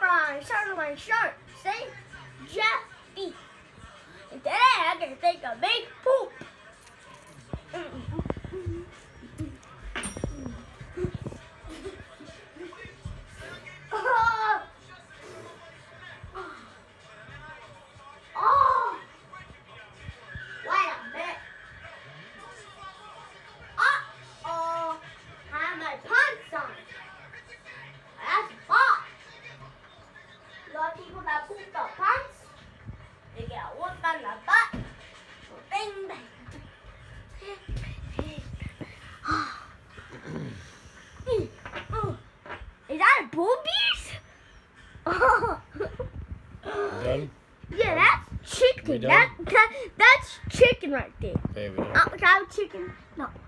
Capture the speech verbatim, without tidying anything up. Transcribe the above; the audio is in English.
my shirt on my shirt. Say Jeffy. And today I'm gonna take a big poop. Oh. Oh. Wait a minute. Uh-oh. I have my pants on. That's hot. A lot of people that poop their pants, they get whooped on the butt. Bing, bang. Is that boobies? Done? Yeah, that's chicken. We done? That, that that's chicken right there. Okay, we done. Uh, that chicken. No.